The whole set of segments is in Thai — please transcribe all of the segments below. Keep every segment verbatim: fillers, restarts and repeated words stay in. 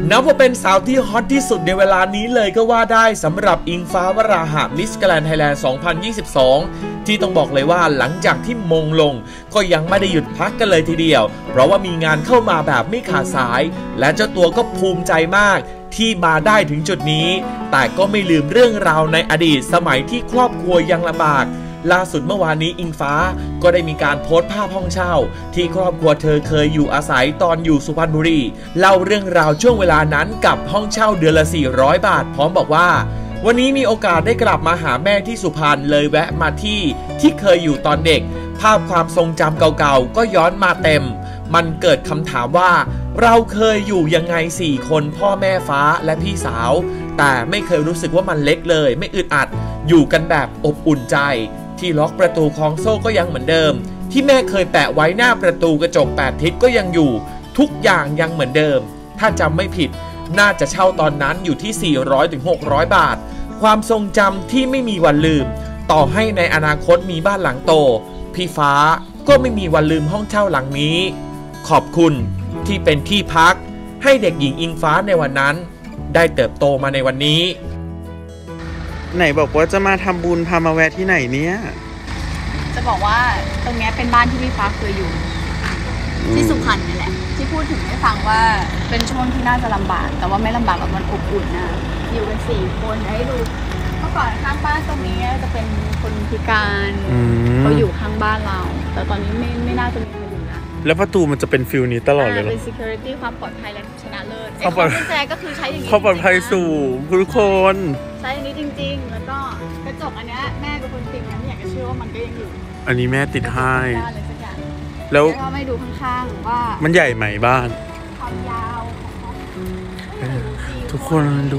นับว่าเป็นสาวที่ฮอตที่สุดในเวลานี้เลยก็ว่าได้สำหรับอิงฟ้าวราหะมิสแกรนด์ไทยแลนด์ สองพันยี่สิบสอง ที่ต้องบอกเลยว่าหลังจากที่มงลงก็ยังไม่ได้หยุดพักกันเลยทีเดียวเพราะว่ามีงานเข้ามาแบบไม่ขาดสายและเจ้าตัวก็ภูมิใจมากที่มาได้ถึงจุดนี้แต่ก็ไม่ลืมเรื่องราวในอดีตสมัยที่ครอบครัวยังลำบากล่าสุดเมื่อวานนี้อิงฟ้าก็ได้มีการโพสต์ภาพห้องเช่าที่ครอบครัวเธอเคยอยู่อาศัยตอนอยู่สุพรรณบุรีเล่าเรื่องราวช่วงเวลานั้นกับห้องเช่าเดือนละสี่ร้อยบาทพร้อมบอกว่าวันนี้มีโอกาสได้กลับมาหาแม่ที่สุพรรณเลยแวะมาที่ที่เคยอยู่ตอนเด็กภาพความทรงจำเก่าๆก็ย้อนมาเต็มมันเกิดคำถามว่าเราเคยอยู่ยังไงสี่คนพ่อแม่ฟ้าและพี่สาวแต่ไม่เคยรู้สึกว่ามันเล็กเลยไม่อึดอัดอยู่กันแบบอบอุ่นใจที่ล็อกประตูคล้องโซ่ก็ยังเหมือนเดิมที่แม่เคยแปะไว้หน้าประตูกระจกแปดทิศก็ยังอยู่ทุกอย่างยังเหมือนเดิมถ้าจำไม่ผิดน่าจะเช่าตอนนั้นอยู่ที่ สี่ร้อยถึงหกร้อย บาทความทรงจำที่ไม่มีวันลืมต่อให้ในอนาคตมีบ้านหลังโตพี่ฟ้าก็ไม่มีวันลืมห้องเช่าหลังนี้ขอบคุณที่เป็นที่พักให้เด็กหญิงอิงฟ้าในวันนั้นได้เติบโตมาในวันนี้ไหนบอกว่าจะมาทำบุญพามาแวะที่ไหนเนี่ยจะบอกว่าตรงนี้เป็นบ้านที่พี่ฟ้าเคยอยู่ที่สุพรรณนี่แหละที่พูดถึงให้ฟังว่าเป็นช่วงที่น่าจะลำบากแต่ว่าไม่ลำบากแบบมันอบอุ่นนะอยู่กันสี่คนให้ดูเมื่อก่อนข้างบ้านตรงนี้จะเป็นคนพิการเขาอยู่ข้างบ้านเราแต่ตอนนี้ไม่ไม่น่าจะมีใครอยู่นะแล้วประตูมันจะเป็นฟิลนี้ตลอดเลยเหรอเป็น security ความปลอดภัยและชนะเลิศไอ้ความแจก็คือใช้อย่างนี้ความปลอดภัยสูงทุกคนใช้อันนี้จริงๆแล้วก็กระจกอันนี้แม่เป็นคนติดนะไม่อยากจะเชื่อว่ามันก็ยังอยู่อันนี้แม่ติดให้แล้วก็ไม่ดูข้างๆว่ามันใหญ่ไหมบ้านความยาวทุกคนดู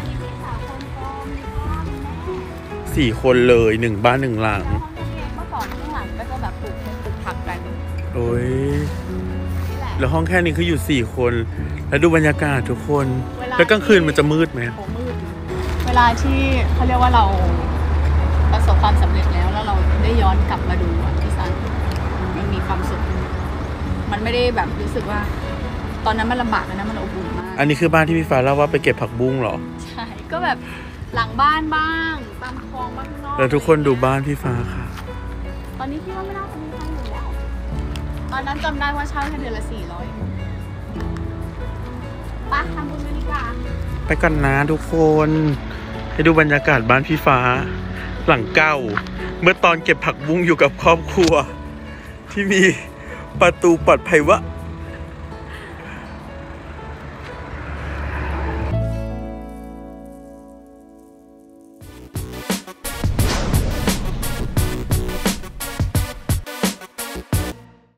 สี่คนเลยหนึ่งบ้านหนึ่งหลังเมื่อก่อนข้างหลังก็จะแบบปลูกปลูกผักกันโอ้ยแล้วห้องแค่นี้คืออยู่สี่คนแล้วดูบรรยากาศทุกคนแล้วกลางคืนมันจะมืดไหมมืดเวลาที่เขาเรียกว่าเราประสบความสำเร็จแล้วแล้วเราได้ย้อนกลับมาดูที่ซันมันมีความสุขมันไม่ได้แบบรู้สึกว่าตอนนั้นมันลำบากนะมันอบอุ่นมากอันนี้คือบ้านที่พี่ฟ้าเล่าว่าไปเก็บผักบุ้งเหรอใช่ก็แบบหลังบ้านบ้างตามคลองบ้างนอกแล้วทุกคนดูบ้านพี่ฟ้าค่ะตอนนี้พี่ว่าไม่น่าจะมีใครอยู่แล้วตอนนั้นจำได้ว่าเช่าแค่เดือนละสี่ร้อยไปทำบุญกันดีกว่าไปกันนะทุกคนให้ดูบรรยากาศบ้านพี่ฟ้าหลังเก่าเมื่อตอนเก็บผักบุ้งอยู่กับครอบครัวที่มีประตูปลอดภัยว่า